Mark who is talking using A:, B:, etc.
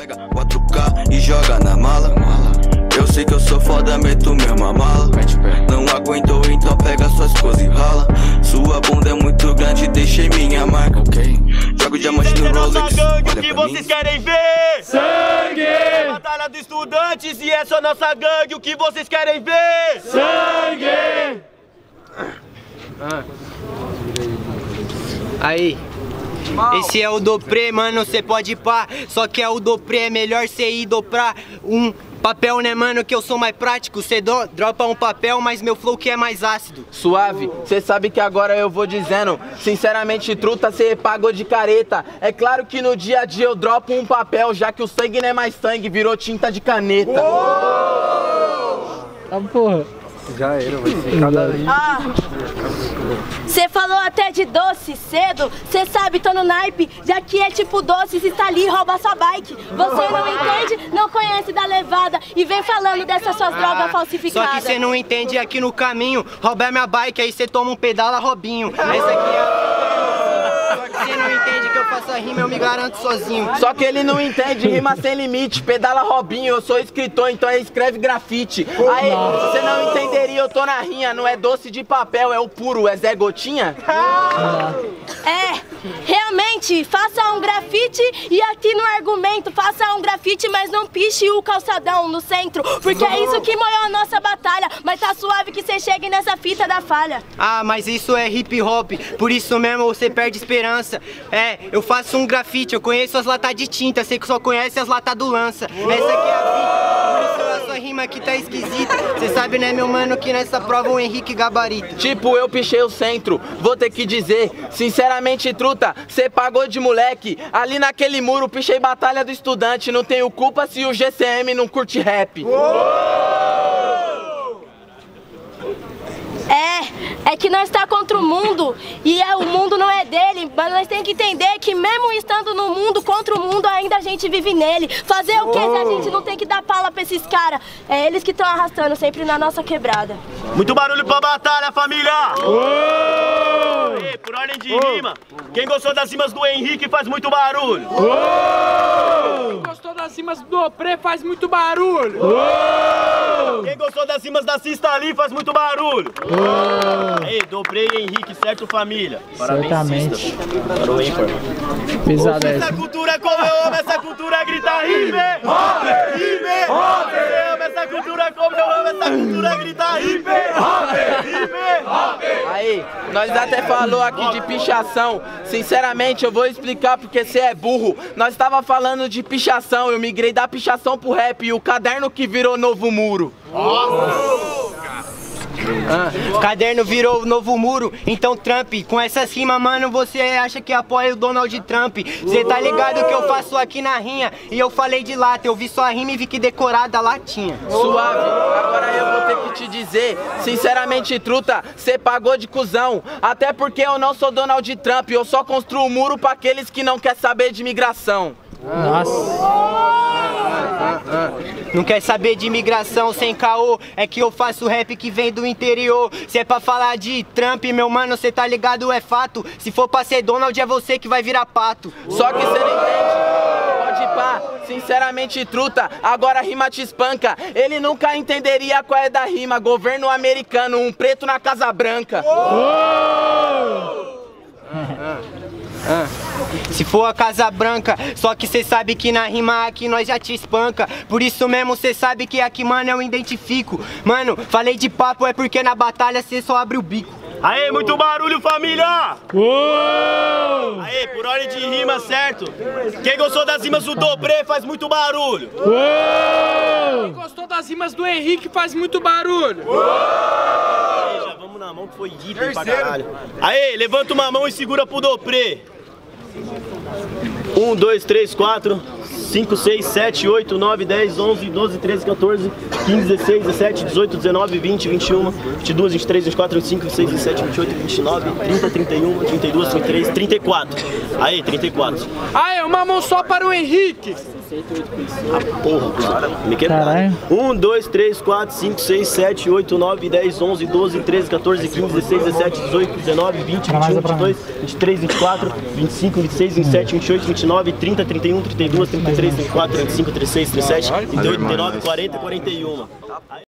A: Pega 4K e joga na mala. Eu sei que eu sou foda, meto mesmo a mala. Não aguentou, então pega suas coisas e rala. Sua bunda é muito grande, deixei minha marca. Jogo diamante no Rolex.
B: O que vocês querem ver?
C: Sangue!
B: Batalha dos estudantes e essa é a nossa gangue. O que vocês querem ver?
C: Sangue!
D: Aí, esse é o Dopré, mano, cê pode pá. Só que é o Dopré, é melhor cê ir doprar um papel, né, mano, que eu sou mais prático. Cê dropa um papel, mas meu flow que é mais ácido.
E: Suave, cê sabe que agora eu vou dizendo. Sinceramente, truta, cê pagou de careta. É claro que no dia a dia eu dropo um papel, já que o sangue não é mais sangue, virou tinta de caneta.
C: Ah, porra.
F: Já era, vai ser cada vez.
G: Cê falou até de doce cedo, cê sabe, tô no naipe, já que é tipo doce, se está ali, rouba sua bike. Você não entende, não conhece da levada e vem falando dessas suas drogas falsificadas.
D: Só que cê não entende aqui no caminho, roubar minha bike, aí cê toma um pedala Robinho. Essa aqui é Só que cê não entende que eu faço a rima, eu me garanto sozinho.
E: Só que ele não entende, rima sem limite, pedala Robinho, eu sou escritor, então ele escreve grafite. Aí, você não entenderia, eu tô na rinha, não é doce de papel, é o puro, é Zé Gotinha?
G: É, realmente, faça um grafite e aqui no argumento, faça um grafite, mas não piche o calçadão no centro, porque é isso que moeu a nossa batalha, mas tá suave que você chegue nessa fita da falha.
D: Ah, mas isso é hip hop, por isso mesmo você perde esperança. É, eu faço um grafite, eu conheço as latas de tinta, sei que só conhece as latas do lança. Essa aqui é a fita, por isso a sua rima aqui tá esquisita. Cê sabe, né, meu mano, que nessa prova o Henrique gabarita.
E: Tipo, eu pichei o centro, vou ter que dizer, sinceramente, truta, cê pagou de moleque. Ali naquele muro, pichei batalha do estudante, não tenho culpa se o GCM não curte rap.
G: É que nós tá contra o mundo e o mundo não é dele, mas nós temos que entender que mesmo estando no mundo, contra o mundo, ainda a gente vive nele. Fazer o que se a gente não tem que dar pala pra esses caras? É eles que estão arrastando sempre na nossa quebrada.
B: Muito barulho pra batalha, família! Ei, por ordem de rima, quem gostou das rimas do Henrique faz muito barulho.
C: Quem gostou das rimas do Dopré faz muito barulho.
B: Quem gostou das rimas da Cista ali faz muito barulho. Ei, Dopré e Henrique, certo, família? Parabéns, Cista. Parou ímpar.
C: Pesada
B: essa cultura como eu amo, essa cultura grita rime! Rime! Eu amo essa cultura como eu amo, essa cultura grita rime!
E: Aí, nós até falou aqui de pichação. Sinceramente, eu vou explicar porque você é burro. Nós tava falando de pichação, eu migrei da pichação pro rap e o caderno que virou novo muro.
D: Caderno virou o novo muro, então Trump, com essas rimas, mano, você acha que apoia o Donald Trump. Cê tá ligado que eu faço aqui na rinha e eu falei de lata, eu vi sua rima e vi que decorada latinha.
E: Suave, agora eu vou ter que te dizer, sinceramente, truta, cê pagou de cuzão. Até porque eu não sou Donald Trump, eu só construo muro pra aqueles que não quer saber de imigração.
D: Não quer saber de imigração sem caô, é que eu faço rap que vem do interior. Se é pra falar de Trump, meu mano, cê tá ligado, é fato. Se for pra ser Donald, é você que vai virar pato.
E: Só que cê não entende, pode pá, sinceramente, truta, agora a rima te espanca. Ele nunca entenderia qual é da rima, governo americano, um preto na Casa Branca.
D: Se for a Casa Branca, só que cê sabe que na rima aqui nós já te espanca. Por isso mesmo cê sabe que aqui, mano, eu identifico. Mano, falei de papo é porque na batalha cê só abre o bico.
B: Aê, muito barulho, família! Aê, por ordem de rima, certo? Quem gostou das rimas do Dopré faz muito barulho.
C: Quem gostou das rimas do Henrique faz muito barulho.
B: Aê, já vamos na mão que foi hiper pra caralho. Aê, levanta uma mão e segura pro Dopré. 1, 2, 3, 4, 5, 6, 7, 8, 9, 10, 11, 12, 13, 14, 15, 16, 17, 18, 19, 20, 21, 22, 23, 24, 25, 26, 27, 28, 29, 30, 31, 32, 33, 34. Aí, 34.
C: Aê, uma mão só para o Henrique.
B: Ah, porra, cara. Me quebraram. 1, 2, 3, 4, 5, 6, 7, 8, 9, 10, 11, 12, 13, 14, 15, 16, 17, 18, 19, 20, 21, 22, 23, 24, 25, 26, 27, 28, 29, 30, 31, 32, 33, 34, 35, 36, 37, 38, 39, 40, 41.